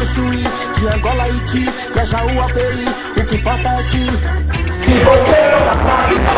Chuí, de Angola, Haiti, que é Jaú, Aperi. O que importa é que se você não tá, se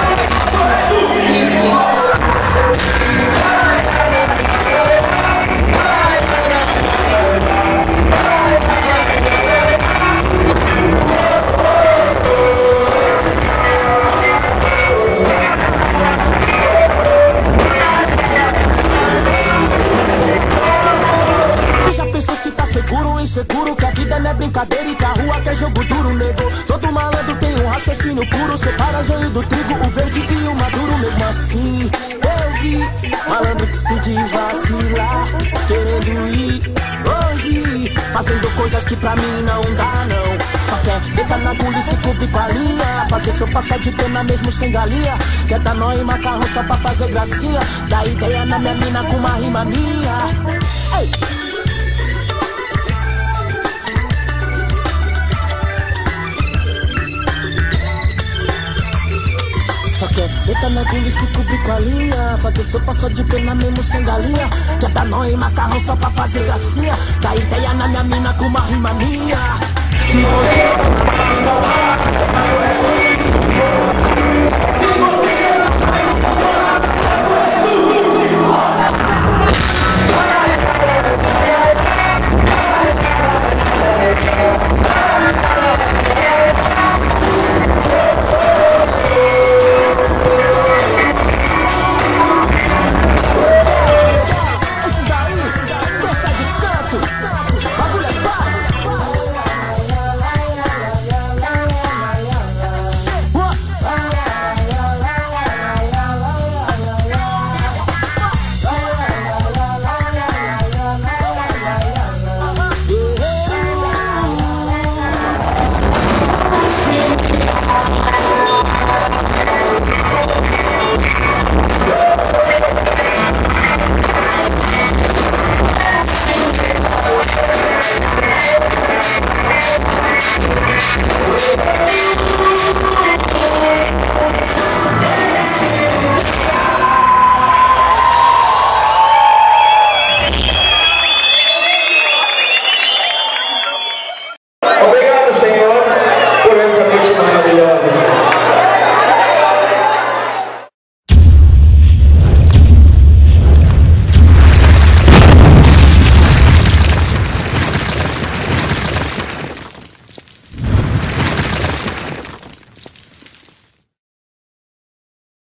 seguro ou inseguro, que a vida não é brincadeira e que a rua quer jogo duro, nego. Todo malandro tem um raciocínio puro, separa joio do trigo, o verde e o maduro. Mesmo assim, eu vi malandro que se diz vacilar, querendo ir longe, fazendo coisas que pra mim não dá, não. Só quer deitar na bunda e se cobrir com a linha, fazer seu passar de pena mesmo sem galinha. Quer dar nó e macarrão só pra fazer gracinha, dá ideia na minha mina com uma rima minha. Ei! Deita na bunda e se cobrir com a linha, fazer seu passar de pena mesmo sem galinha. Quer dar nó e macarrão só pra fazer gracinha, dá ideia na minha mina com uma rima minha. Se você